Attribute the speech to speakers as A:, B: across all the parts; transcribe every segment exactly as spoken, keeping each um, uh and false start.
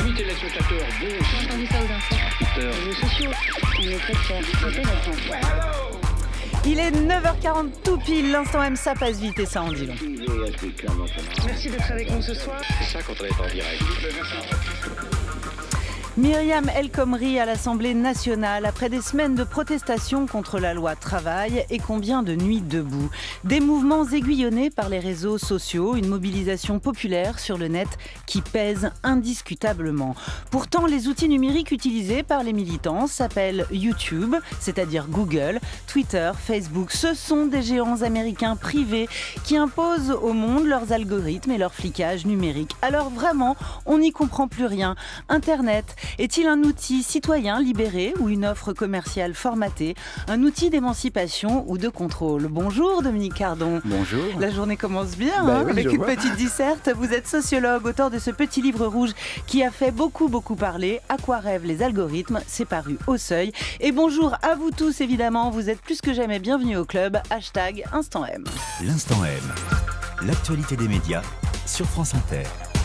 A: Amis téléspectateurs, bonjour.
B: J'ai entendu ça aux infos. Les réseaux sociaux, on est très fiers. C'est intéressant.
C: Il est neuf heures quarante tout pile, l'instant M, ça passe vite et ça en dit long.
B: Merci d'être avec nous ce soir.
A: C'est ça quand on est en direct.
C: Myriam El Khomri à l'Assemblée nationale, après des semaines de protestation contre la loi travail et combien de nuits debout. Des mouvements aiguillonnés par les réseaux sociaux, une mobilisation populaire sur le net qui pèse indiscutablement. Pourtant, les outils numériques utilisés par les militants s'appellent YouTube, c'est-à-dire Google, Twitter, Facebook. Ce sont des géants américains privés qui imposent au monde leurs algorithmes et leur flicage numérique. Alors vraiment, on n'y comprend plus rien. Internet est-il un outil citoyen libéré ou une offre commerciale formatée, un outil d'émancipation ou de contrôle? Bonjour Dominique Cardon.
D: Bonjour.
C: La journée commence bien
D: bah
C: hein,
D: oui,
C: avec une
D: vois.
C: petite disserte. Vous êtes sociologue, auteur de ce petit livre rouge qui a fait beaucoup beaucoup parler. À quoi rêvent les algorithmes? C'est paru au Seuil. Et bonjour à vous tous évidemment, vous êtes plus que jamais bienvenus au club. Hashtag Instant M.
E: L'Instant M, l'actualité des médias sur France Inter.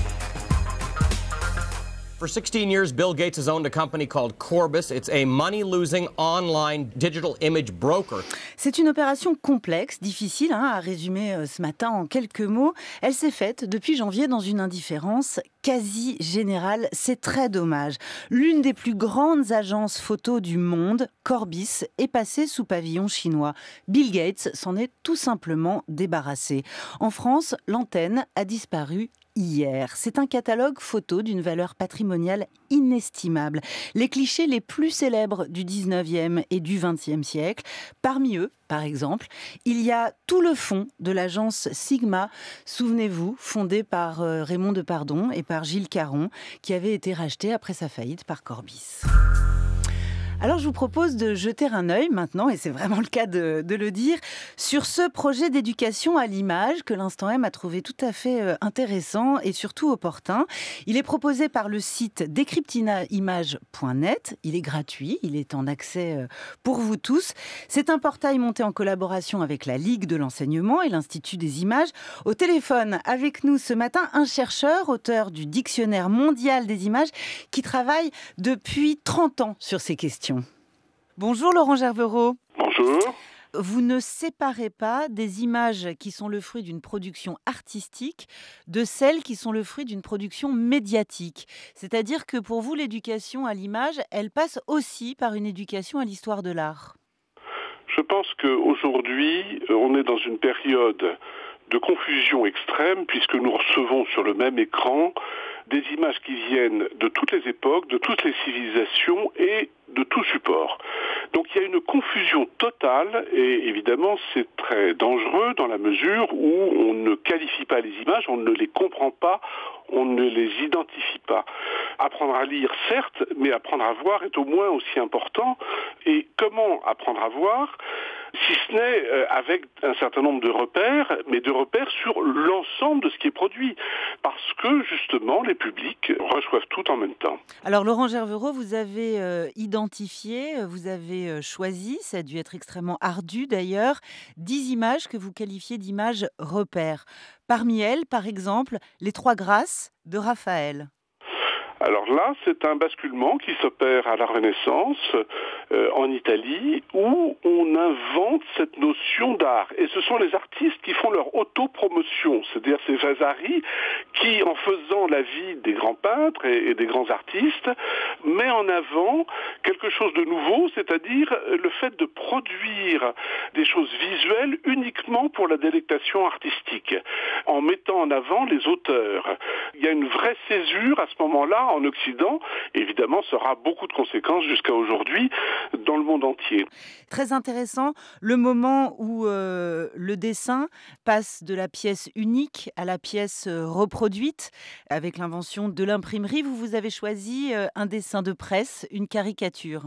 F: For sixteen years, Bill Gates has owned a company called Corbis. It's a money-losing online digital image broker.
C: C'est une opération complexe, difficile hein, à résumer euh, ce matin en quelques mots. Elle s'est faite depuis janvier dans une indifférence quasi générale. C'est très dommage. L'une des plus grandes agences photo du monde, Corbis, est passée sous pavillon chinois. Bill Gates s'en est tout simplement débarrassé. En France, l'antenne a disparu hier. C'est un catalogue photo d'une valeur patrimoniale inestimable. Les clichés les plus célèbres du dix-neuvième et du vingtième siècle. Parmi eux, par exemple, il y a tout le fond de l'agence Sigma, souvenez-vous, fondée par Raymond Depardon et par Gilles Caron, qui avait été racheté après sa faillite par Corbis. Alors je vous propose de jeter un œil maintenant, et c'est vraiment le cas de, de le dire, sur ce projet d'éducation à l'image que l'Instant M a trouvé tout à fait intéressant et surtout opportun. Il est proposé par le site decryptinaimage point net, il est gratuit, il est en accès pour vous tous. C'est un portail monté en collaboration avec la Ligue de l'enseignement et l'Institut des images. Au téléphone avec nous ce matin, un chercheur, auteur du Dictionnaire mondial des images, qui travaille depuis trente ans sur ces questions. Bonjour Laurent Gervereau.
G: Bonjour.
C: Vous ne séparez pas des images qui sont le fruit d'une production artistique de celles qui sont le fruit d'une production médiatique. C'est-à-dire que pour vous, l'éducation à l'image, elle passe aussi par une éducation à l'histoire de l'art.
G: Je pense qu'aujourd'hui, on est dans une période de confusion extrême puisque nous recevons sur le même écran des images qui viennent de toutes les époques, de toutes les civilisations et de tout support. Donc il y a une confusion totale et évidemment c'est très dangereux dans la mesure où on ne qualifie pas les images, on ne les comprend pas, on ne les identifie pas. Apprendre à lire, certes, mais apprendre à voir est au moins aussi important. Et comment apprendre à voir ? Si ce n'est euh, avec un certain nombre de repères, mais de repères sur l'ensemble de ce qui est produit. Parce que, justement, les publics reçoivent tout en même temps.
C: Alors, Laurent Gervereau, vous avez euh, identifié, vous avez euh, choisi, ça a dû être extrêmement ardu d'ailleurs, dix images que vous qualifiez d'images repères. Parmi elles, par exemple, les Trois Grâces de Raphaël.
G: Alors là, c'est un basculement qui s'opère à la Renaissance, euh, en Italie, où on invente cette notion d'art. Et ce sont les artistes qui font leur autopromotion, c'est-à-dire ces Vasari qui, en faisant la vie des grands peintres et, et des grands artistes, met en avant quelque chose de nouveau, c'est-à-dire le fait de produire des choses visuelles uniquement pour la délectation artistique, en mettant en avant les auteurs. Il y a une vraie césure à ce moment-là, en Occident, évidemment, ça aura beaucoup de conséquences jusqu'à aujourd'hui dans le monde entier.
C: Très intéressant, le moment où euh, le dessin passe de la pièce unique à la pièce euh, reproduite, avec l'invention de l'imprimerie. Vous, vous avez choisi euh, un dessin de presse, une caricature.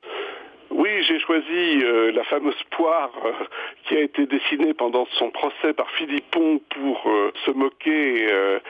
G: Oui, j'ai choisi euh, la fameuse poire euh, qui a été dessinée pendant son procès par Philippon pour euh, se moquer euh,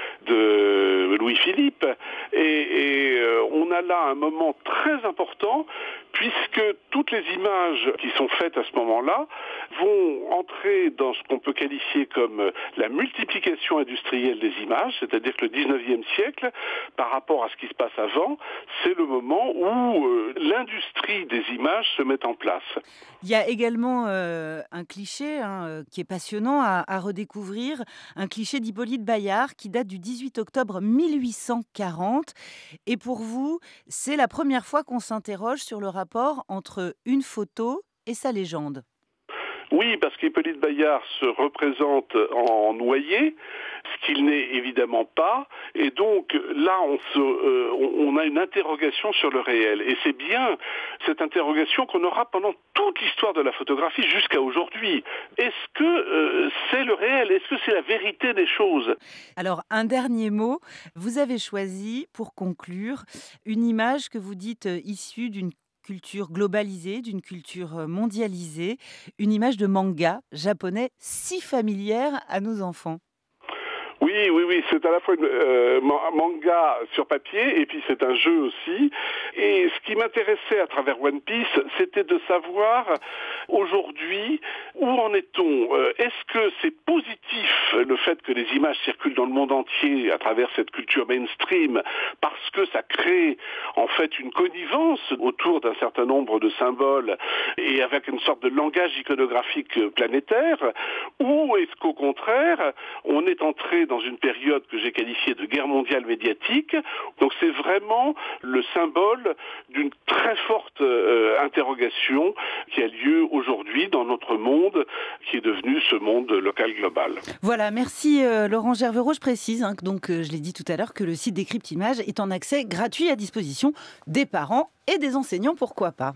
G: de Louis-Philippe. Et, et euh, on a là un moment très important puisque toutes les images qui sont faites à ce moment-là vont entrer dans ce qu'on peut qualifier comme la multiplication industrielle des images, c'est-à-dire que le dix-neuvième siècle, par rapport à ce qui se passe avant, c'est le moment où euh, l'industrie des images se met en place.
C: Il y a également euh, un cliché hein, qui est passionnant à, à redécouvrir, un cliché d'Hippolyte Bayard qui date du dix-huit octobre mille huit cent quarante. Et pour vous, c'est la première fois qu'on s'interroge sur le rapport entre une photo et sa légende.
G: Oui, parce qu'Hippolyte Bayard se représente en noyé, ce qu'il n'est évidemment pas, et donc là on, se, euh, on a une interrogation sur le réel. Et c'est bien cette interrogation qu'on aura pendant toute l'histoire de la photographie jusqu'à aujourd'hui. Est-ce que euh, c'est le réel? Est-ce que c'est la vérité des choses?
C: Alors un dernier mot, vous avez choisi pour conclure une image que vous dites euh, issue d'une culture globalisée, d'une culture mondialisée, une image de manga japonais si familière à nos enfants.
G: Oui, oui, oui, c'est à la fois un euh, manga sur papier et puis c'est un jeu aussi. Et ce qui m'intéressait à travers One Piece, c'était de savoir aujourd'hui où en est-on. Euh, est-ce que c'est positif le fait que les images circulent dans le monde entier à travers cette culture mainstream parce que ça crée en fait une connivence autour d'un certain nombre de symboles et avec une sorte de langage iconographique planétaire, ou est-ce qu'au contraire on est entré dans une période que j'ai qualifiée de guerre mondiale médiatique. Donc c'est vraiment le symbole d'une très forte euh, interrogation qui a lieu aujourd'hui dans notre monde, qui est devenu ce monde local global.
C: Voilà, merci euh, Laurent Gerveraud. Je précise, hein, donc euh, je l'ai dit tout à l'heure, que le site Décrypte Images est en accès gratuit à disposition des parents et des enseignants, pourquoi pas.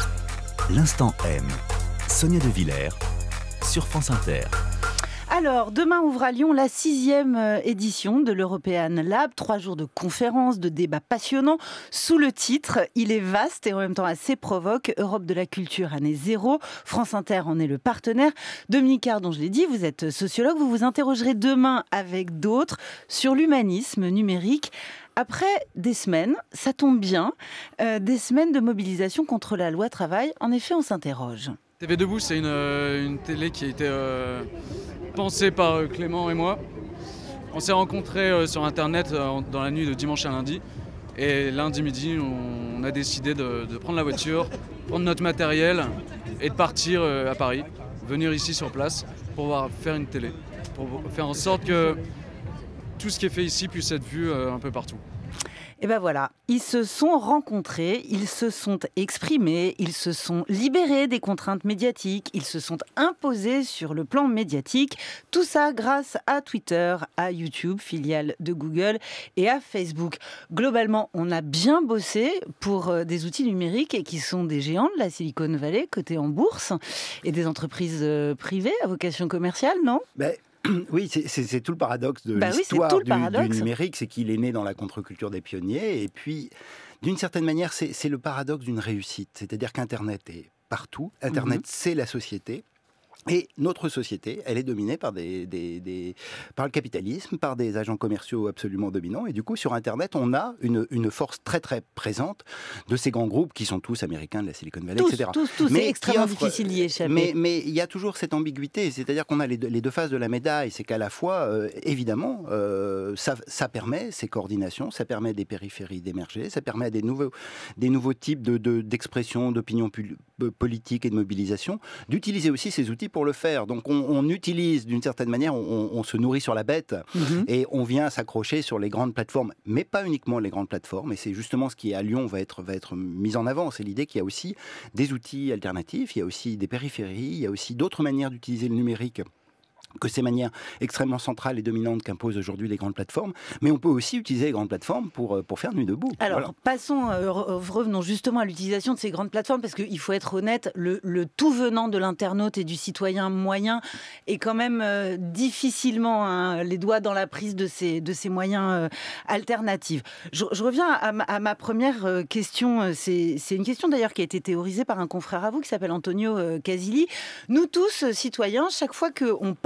E: L'instant M. Sonia De Villers sur France Inter.
C: Alors, demain ouvre à Lyon la sixième édition de l'European Lab. Trois jours de conférences, de débats passionnants. Sous le titre, il est vaste et en même temps assez provoque. Europe de la culture, année zéro. France Inter en est le partenaire. Dominique Cardon, je l'ai dit, vous êtes sociologue. Vous vous interrogerez demain avec d'autres sur l'humanisme numérique. Après des semaines, ça tombe bien, euh, des semaines de mobilisation contre la loi travail. En effet, on s'interroge.
D: T V Debout, c'est une, une télé qui a été euh, pensée par Clément et moi. On s'est rencontrés euh, sur Internet euh, dans la nuit de dimanche à lundi. Et lundi midi, on a décidé de, de prendre la voiture, prendre notre matériel et de partir euh, à Paris, venir ici sur place pour pouvoir faire une télé, pour faire en sorte que tout ce qui est fait ici puisse être vu euh, un peu partout.
C: Et ben voilà, ils se sont rencontrés, ils se sont exprimés, ils se sont libérés des contraintes médiatiques, ils se sont imposés sur le plan médiatique. Tout ça grâce à Twitter, à YouTube, filiale de Google, et à Facebook. Globalement, on a bien bossé pour des outils numériques et qui sont des géants de la Silicon Valley, cotés en bourse, et des entreprises privées à vocation commerciale, non ?
H: ben... Oui, c'est, c'est, c'est tout le paradoxe de
C: bah
H: l'histoire
C: oui, du,
H: paradoxe. du numérique, c'est qu'il est né dans la contre-culture des pionniers, et puis, d'une certaine manière, c'est, c'est le paradoxe d'une réussite. C'est-à-dire qu'Internet est partout, Internet, mm-hmm. c'est la société. Et notre société, elle est dominée par, des, des, des, par le capitalisme, par des agents commerciaux absolument dominants. Et du coup, sur Internet, on a une, une force très très présente de ces grands groupes qui sont tous américains, de la Silicon Valley,
C: tous,
H: et cetera.
C: Tous, tous, c'est extrêmement offrent, difficile d'y échapper.
H: Mais, mais il y a toujours cette ambiguïté, c'est-à-dire qu'on a les deux, les deux faces de la médaille. C'est qu'à la fois, euh, évidemment, euh, ça, ça permet ces coordinations, ça permet des périphéries d'émerger, ça permet à des nouveaux, des nouveaux types de, de, d'expression, d'opinion pu, politique et de mobilisation, d'utiliser aussi ces outils pour le faire. Donc on, on utilise d'une certaine manière, on, on se nourrit sur la bête mmh. et on vient s'accrocher sur les grandes plateformes, mais pas uniquement les grandes plateformes. Et c'est justement ce qui à Lyon va être, va être mis en avant. C'est l'idée qu'il y a aussi des outils alternatifs, il y a aussi des périphéries, il y a aussi d'autres manières d'utiliser le numérique que ces manières extrêmement centrales et dominantes qu'imposent aujourd'hui les grandes plateformes, mais on peut aussi utiliser les grandes plateformes pour, pour faire nuit debout.
C: Alors,
H: voilà.
C: passons, euh, revenons justement à l'utilisation de ces grandes plateformes, parce qu'il faut être honnête, le, le tout venant de l'internaute et du citoyen moyen est quand même euh, difficilement hein, les doigts dans la prise de ces, de ces moyens euh, alternatifs. Je, je reviens à ma, à ma première euh, question, c'est, c'est une question d'ailleurs qui a été théorisée par un confrère à vous qui s'appelle Antonio euh, Casilli. Nous tous, citoyens, chaque fois qu'on poste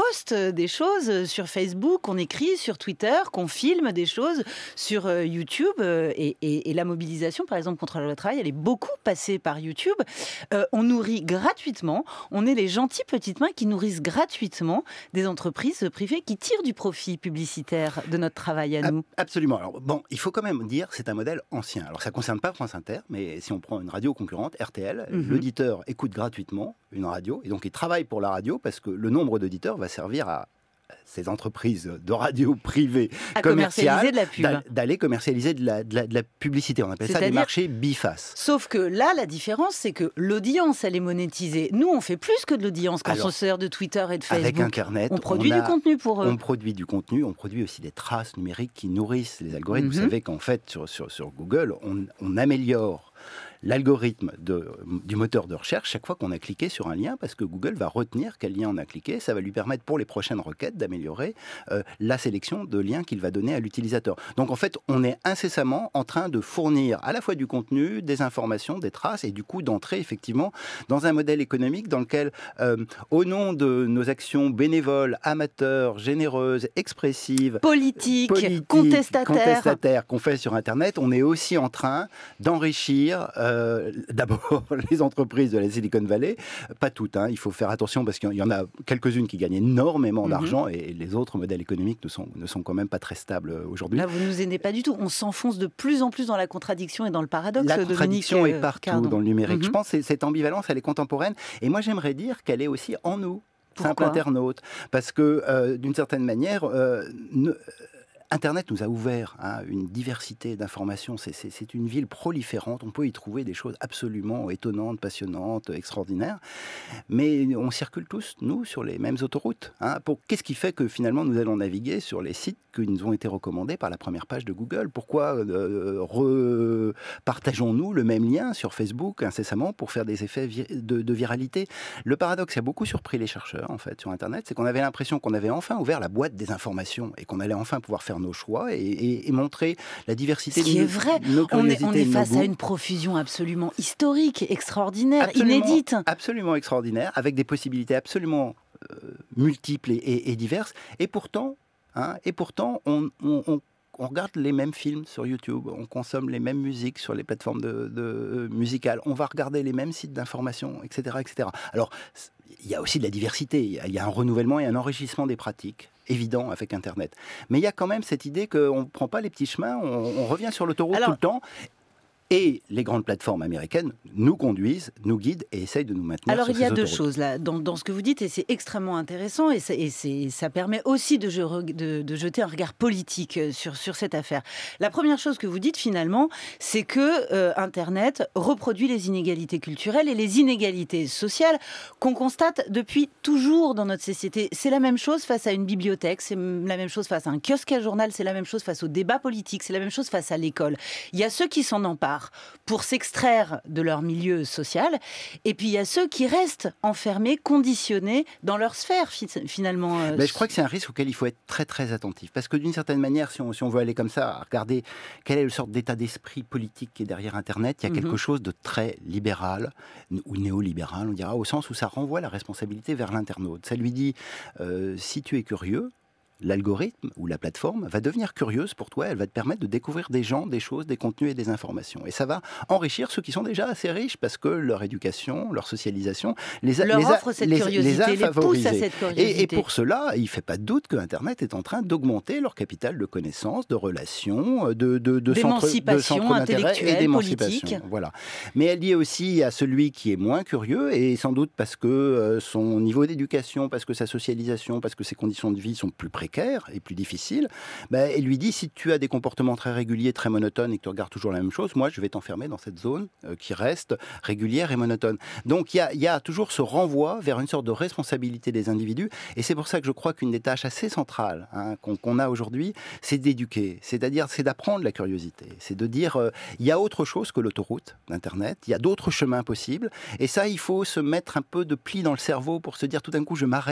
C: poste des choses sur Facebook, qu'on écrit sur Twitter, qu'on filme des choses sur euh, YouTube. Euh, et, et, et la mobilisation, par exemple, contre la loi travail, elle est beaucoup passée par YouTube. Euh, on nourrit gratuitement, on est les gentils petites mains qui nourrissent gratuitement des entreprises privées qui tirent du profit publicitaire de notre travail à nous.
H: Absolument. Alors, bon, il faut quand même dire c'est un modèle ancien. Alors ça ne concerne pas France Inter, mais si on prend une radio concurrente, R T L, mm-hmm. l'auditeur écoute gratuitement une radio, et donc il travaille pour la radio parce que le nombre d'auditeurs va servir à ces entreprises de radio privées
C: à
H: commerciales
C: de la pub.
H: d'aller commercialiser de la, de, la, de la publicité. On appelle ça des marchés bifaces.
C: Sauf que là, la différence, c'est que l'audience, elle est monétisée. Nous, on fait plus que de l'audience quand Alors, on se sert de Twitter et de Facebook.
H: Avec Internet,
C: on produit
H: on a,
C: du contenu pour eux.
H: On produit du contenu, on produit aussi des traces numériques qui nourrissent les algorithmes. Mm-hmm. Vous savez qu'en fait, sur, sur, sur Google, on, on améliore l'algorithme de, du moteur de recherche chaque fois qu'on a cliqué sur un lien, parce que Google va retenir quel lien on a cliqué. Ça va lui permettre pour les prochaines requêtes d'améliorer euh, la sélection de liens qu'il va donner à l'utilisateur. Donc en fait, on est incessamment en train de fournir à la fois du contenu, des informations, des traces, et du coup d'entrer effectivement dans un modèle économique dans lequel, euh, au nom de nos actions bénévoles, amateurs, généreuses, expressives,
C: politiques,
H: politiques
C: contestataires,
H: contestataires qu'on fait sur Internet, on est aussi en train d'enrichir euh, Euh, d'abord les entreprises de la Silicon Valley, pas toutes, hein, il faut faire attention parce qu'il y en a quelques-unes qui gagnent énormément d'argent, mm-hmm. et les autres modèles économiques ne sont, ne sont quand même pas très stables aujourd'hui.
C: Là, vous ne nous aidez pas du tout, on s'enfonce de plus en plus dans la contradiction et dans le paradoxe.
H: La contradiction
C: Dominique,
H: est partout
C: Cardon.
H: Dans le numérique.
C: Mm-hmm.
H: Je pense que cette ambivalence, elle est contemporaine, et moi j'aimerais dire qu'elle est aussi en nous, simples internautes, parce que euh, d'une certaine manière, euh, ne, Internet nous a ouvert hein, une diversité d'informations. C'est, c'est, c'est une ville proliférante. On peut y trouver des choses absolument étonnantes, passionnantes, extraordinaires. Mais on circule tous, nous, sur les mêmes autoroutes. Hein. Pour, qu'est-ce qui fait que finalement nous allons naviguer sur les sites qui nous ont été recommandés par la première page de Google? Pourquoi euh, repartageons-nous le même lien sur Facebook incessamment pour faire des effets vi- de, de viralité? Le paradoxe qui a beaucoup surpris les chercheurs en fait sur Internet, c'est qu'on avait l'impression qu'on avait enfin ouvert la boîte des informations et qu'on allait enfin pouvoir faire nos choix et, et, et montrer la diversité
C: de nos,
H: est
C: vrai.
H: nos
C: on est, on est face
H: goûts.
C: à une profusion absolument historique, extraordinaire,
H: absolument,
C: inédite.
H: Absolument extraordinaire, avec des possibilités absolument euh, multiples et, et, et diverses. Et pourtant, hein, et pourtant on, on, on on regarde les mêmes films sur YouTube, on consomme les mêmes musiques sur les plateformes de, de, euh, musicales, on va regarder les mêmes sites d'information, et cetera, et cetera. Alors, il y a aussi de la diversité, il y, y a un renouvellement et un enrichissement des pratiques, évident avec Internet. Mais il y a quand même cette idée qu'on ne prend pas les petits chemins, on, on revient sur l'autoroute Alors, tout le temps. Et les grandes plateformes américaines nous conduisent, nous guident et essayent de nous maintenir
C: Alors,
H: sur
C: il y a deux
H: autoroutes.
C: choses là dans, dans ce que vous dites, et c'est extrêmement intéressant, et, c'est, et c'est, ça permet aussi de, de, de jeter un regard politique sur, sur cette affaire. La première chose que vous dites finalement, c'est que euh, Internet reproduit les inégalités culturelles et les inégalités sociales qu'on constate depuis toujours dans notre société. C'est la même chose face à une bibliothèque, c'est la même chose face à un kiosque à journal, c'est la même chose face au débat politique, c'est la même chose face à l'école. Il y a ceux qui s'en emparent pour s'extraire de leur milieu social, et puis il y a ceux qui restent enfermés, conditionnés dans leur sphère finalement.
H: Mais je crois que c'est un risque auquel il faut être très très attentif, parce que d'une certaine manière, si on, si on veut aller comme ça, regarder quel est le sorte d'état d'esprit politique qui est derrière Internet, il y a quelque mm-hmm. chose de très libéral ou néolibéral, on dira, au sens où ça renvoie la responsabilité vers l'internaute. Ça lui dit, euh, si tu es curieux, l'algorithme ou la plateforme va devenir curieuse pour toi, elle va te permettre de découvrir des gens, des choses, des contenus et des informations. Et ça va enrichir ceux qui sont déjà assez riches parce que leur éducation, leur socialisation les a,
C: leur
H: les a,
C: offre cette
H: les,
C: curiosité,
H: les a
C: les
H: favorisés.
C: pousse à cette curiosité.
H: Et, et pour cela, il ne fait pas de doute que Internet est en train d'augmenter leur capital de connaissances, de relations, de, de, de centres de centres d'intérêt et d'émancipation.
C: Politique.
H: Voilà. Mais elle dit aussi à celui qui est moins curieux, et sans doute parce que euh, son niveau d'éducation, parce que sa socialisation, parce que ses conditions de vie sont plus précaires et plus difficiles, difficile, ben, elle lui dit, si tu as des comportements très réguliers, très monotones et que tu regardes toujours la même chose, moi je vais t'enfermer dans cette zone euh, qui reste régulière et monotone. Donc il y, y a toujours ce renvoi vers une sorte de responsabilité des individus, et c'est pour ça que je crois qu'une des tâches assez centrales hein, qu'on, qu'on a aujourd'hui, c'est d'éduquer, c'est-à-dire c'est d'apprendre la curiosité, c'est de dire, euh, il y a autre chose que l'autoroute d'Internet, il y a d'autres chemins possibles, et ça il faut se mettre un peu de pli dans le cerveau pour se dire tout d'un coup je m'arrête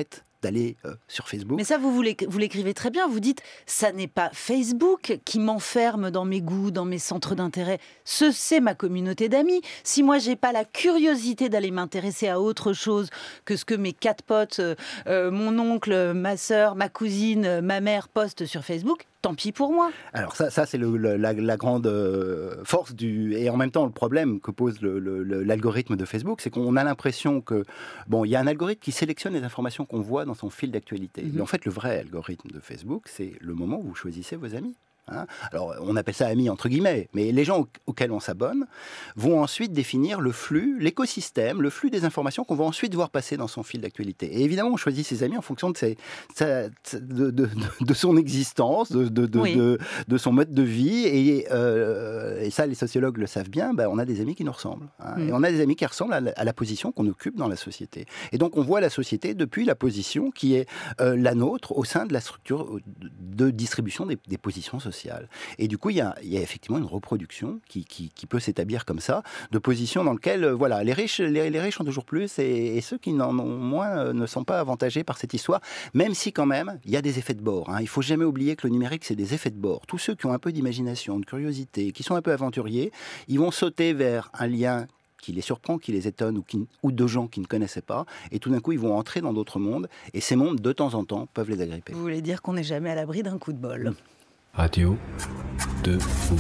H: d'aller euh, sur Facebook.
C: Mais ça, vous, vous l'écrivez très bien. Vous dites, ça n'est pas Facebook qui m'enferme dans mes goûts, dans mes centres d'intérêt. Ce, c'est ma communauté d'amis. Si moi, j'ai pas la curiosité d'aller m'intéresser à autre chose que ce que mes quatre potes, euh, euh, mon oncle, ma sœur, ma cousine, ma mère postent sur Facebook, tant pis pour moi.
H: Alors ça, ça c'est le, le, la, la grande euh, force du... Et en même temps, le problème que pose le, le, l'algorithme de Facebook, c'est qu'on a l'impression que... Bon, il y a un algorithme qui sélectionne les informations qu'on voit dans son fil d'actualité. Mm-hmm. Mais en fait, le vrai algorithme de Facebook, c'est le moment où vous choisissez vos amis. Hein, alors, on appelle ça amis entre guillemets, mais les gens auxquels on s'abonne vont ensuite définir le flux, l'écosystème, le flux des informations qu'on va ensuite voir passer dans son fil d'actualité. Et évidemment, on choisit ses amis en fonction de, ses, de, de, de, de son existence, de, de, de, oui. de, de son mode de vie. Et, euh, et ça, les sociologues le savent bien, ben, on a des amis qui nous ressemblent. Hein, mmh. Et on a des amis qui ressemblent à la, à la position qu'on occupe dans la société. Et donc, on voit la société depuis la position qui est euh, la nôtre au sein de la structure de distribution des, des positions sociales. Et du coup, il y a, il y a effectivement une reproduction qui, qui, qui peut s'établir comme ça, de positions dans lesquelles, euh, voilà, les riches, les, les riches ont toujours plus, et, et ceux qui n'en ont moins euh, ne sont pas avantagés par cette histoire, même si quand même, il y a des effets de bord. Hein. Il ne faut jamais oublier que le numérique, c'est des effets de bord. Tous ceux qui ont un peu d'imagination, de curiosité, qui sont un peu aventuriers, ils vont sauter vers un lien qui les surprend, qui les étonne, ou, qui, ou de gens qu'ils ne connaissaient pas, et tout d'un coup, ils vont entrer dans d'autres mondes, et ces mondes, de temps en temps, peuvent les agripper.
C: Vous voulez dire qu'on n'est jamais à l'abri d'un coup de bol. Mmh.
I: Radio de fou.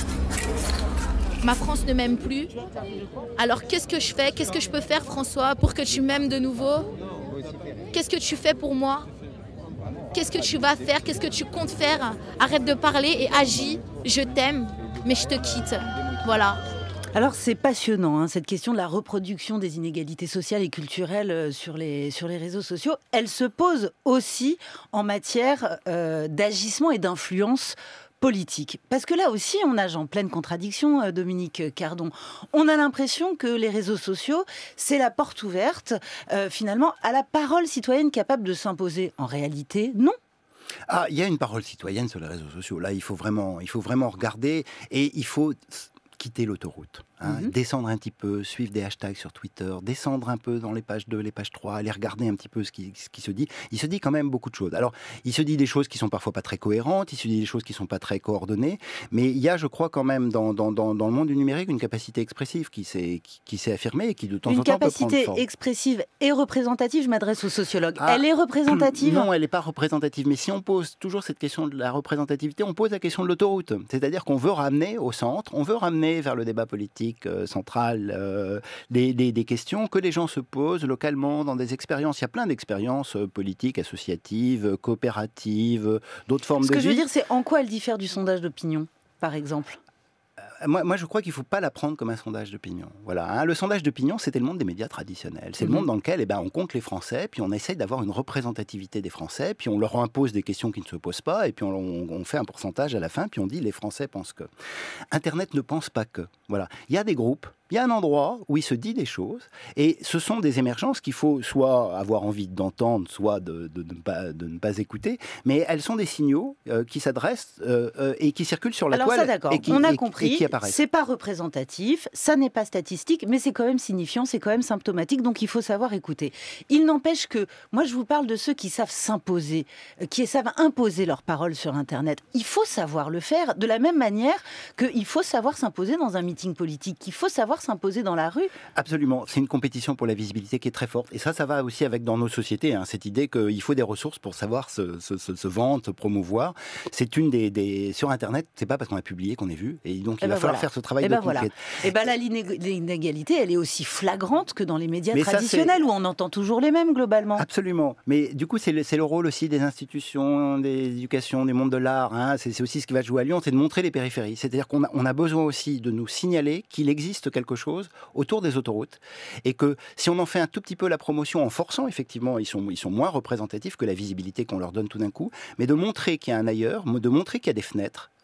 J: Ma France ne m'aime plus. Alors qu'est-ce que je fais? Qu'est-ce que je peux faire, François, pour que tu m'aimes de nouveau? Qu'est-ce que tu fais pour moi? Qu'est-ce que tu vas faire? Qu'est-ce que tu comptes faire? Arrête de parler et agis. Je t'aime, mais je te quitte. Voilà.
C: Alors c'est passionnant, hein, cette question de la reproduction des inégalités sociales et culturelles sur les, sur les réseaux sociaux. Elle se pose aussi en matière euh, d'agissement et d'influence politique. Parce que là aussi, on nage en pleine contradiction, Dominique Cardon. On a l'impression que les réseaux sociaux, c'est la porte ouverte, euh, finalement, à la parole citoyenne capable de s'imposer. En réalité, non.
H: Ah, il y a une parole citoyenne sur les réseaux sociaux. Là, il faut vraiment, il faut vraiment regarder, et il faut quitter l'autoroute. Hein, mm-hmm. Descendre un petit peu, suivre des hashtags sur Twitter, descendre un peu dans les pages deux, les pages trois, aller regarder un petit peu ce qui, ce qui se dit. Il se dit quand même beaucoup de choses. Alors, il se dit des choses qui sont parfois pas très cohérentes, il se dit des choses qui sont pas très coordonnées, mais il y a, je crois, quand même dans, dans, dans, dans le monde du numérique une capacité expressive qui s'est, qui, qui s'est affirmée et qui de temps
C: une
H: en temps peut prendre forme.
C: Une capacité expressive et représentative, je m'adresse aux sociologues. Ah, elle est représentative?
H: Non, elle n'est pas représentative, mais si on pose toujours cette question de la représentativité, on pose la question de l'autoroute. C'est-à-dire qu'on veut ramener au centre, on veut ramener vers le débat politique euh, central Euh, des, des, des questions que les gens se posent localement dans des expériences. Il y a plein d'expériences euh, politiques, associatives, coopératives, d'autres formes de vie.
C: Ce que je veux dire, c'est en quoi elle diffère du sondage d'opinion, par exemple?
H: Moi, moi, je crois qu'il ne faut pas la prendre comme un sondage d'opinion. Voilà, hein. Le sondage d'opinion, c'était le monde des médias traditionnels. C'est mmh. le monde dans lequel eh ben, on compte les Français, puis on essaye d'avoir une représentativité des Français, puis on leur impose des questions qui ne se posent pas, et puis on, on fait un pourcentage à la fin, puis on dit les Français pensent que. Internet ne pense pas que. Voilà. Il y a des groupes, il y a un endroit où il se dit des choses, et ce sont des émergences qu'il faut soit avoir envie d'entendre, soit de, de, de, ne, pas, de ne pas écouter, mais elles sont des signaux euh, qui s'adressent euh, euh, et qui circulent sur la
C: Alors
H: toile.
C: Ça, d'accord.
H: Et qui,
C: on a
H: et,
C: compris,
H: et qui apparaissent.
C: C'est pas représentatif, ça n'est pas statistique, mais c'est quand même signifiant, c'est quand même symptomatique, donc il faut savoir écouter. Il n'empêche que, moi je vous parle de ceux qui savent s'imposer, qui savent imposer leurs paroles sur Internet. Il faut savoir le faire de la même manière qu'il faut savoir s'imposer dans un meeting politique, qu'il faut savoir s'imposer dans la rue.
H: Absolument, c'est une compétition pour la visibilité qui est très forte. Et ça, ça va aussi avec dans nos sociétés, hein, cette idée qu'il faut des ressources pour savoir se, se, se, se vendre, se promouvoir. C'est une des, des... Sur Internet, c'est pas parce qu'on a publié qu'on est vu. Et donc, il et va ben falloir voilà. faire ce travail
C: et
H: de
C: ben
H: conquête.
C: Voilà. Et bien là, l'inégalité, elle est aussi flagrante que dans les médias Mais traditionnels, ça, où on entend toujours les mêmes, globalement.
H: Absolument. Mais du coup, c'est le, c'est le rôle aussi des institutions, des éducations, des mondes de l'art. Hein. C'est, c'est aussi ce qui va jouer à Lyon, c'est de montrer les périphéries. C'est-à-dire qu'on a, on a besoin aussi de nous signaler qu'il existe quelque chose autour des autoroutes, et que si on en fait un tout petit peu la promotion en forçant, effectivement, ils sont, ils sont moins représentatifs que la visibilité qu'on leur donne tout d'un coup, mais de montrer qu'il y a un ailleurs, de montrer qu'il y a des fenêtres,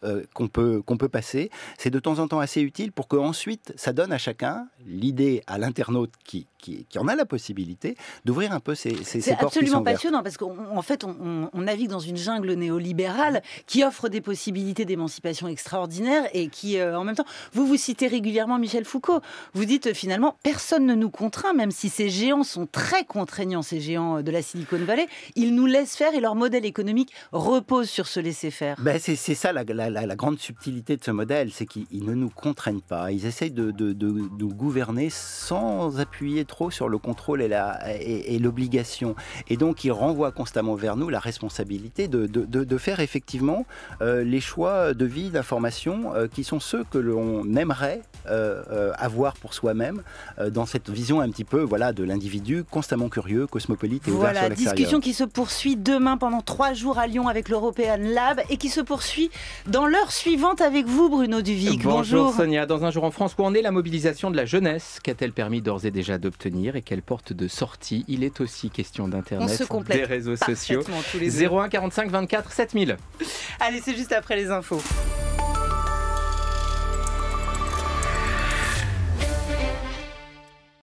H: euh, qu'on peut, qu'on peut passer, c'est de temps en temps assez utile pour qu'ensuite, ça donne à chacun l'idée, à l'internaute qui, qui, qui en a la possibilité, d'ouvrir un peu ces, ces, ces portes qui sont ouvertes.
C: C'est absolument passionnant parce qu'en fait, on, on, on navigue dans une jungle néolibérale qui offre des possibilités d'émancipation extraordinaires et qui, euh, en même temps, vous vous citez régulièrement Michel Foucault. Vous dites euh, finalement, personne ne nous contraint, même si ces géants sont très contraignants, ces géants de la Silicon Valley, ils nous laissent faire et leur modèle économique repose sur ce laisser-faire.
H: Ben c'est, c'est ça la, la, la, la grande subtilité de ce modèle, c'est qu'ils ne nous contraignent pas. Ils essayent de, de, de, de gouverner sans appuyer trop sur le contrôle et, la, et, et l'obligation. Et donc, ils renvoient constamment vers nous la responsabilité de, de, de, de faire effectivement euh, les choix de vie, d'information euh, qui sont ceux que l'on aimerait euh, euh, avoir pour soi-même euh, dans cette vision un petit peu voilà, de l'individu constamment curieux, cosmopolite et ouvert
C: voilà,
H: sur l'extérieur.
C: Discussion qui se poursuit demain pendant trois jours à Lyon avec l'European Lab et qui se poursuit dans l'heure suivante avec vous, Bruno Duvic.
K: Bonjour,
C: Bonjour
K: Sonia. Dans un jour en France, où en est la mobilisation de la jeunesse? Qu'a-t-elle permis d'ores et déjà d'obtenir et quelle porte de sortie? Il est aussi question d'Internet, des réseaux sociaux.
C: Tous les
K: zéro un quarante-cinq vingt-quatre sept mille.
C: Allez, c'est juste après les infos.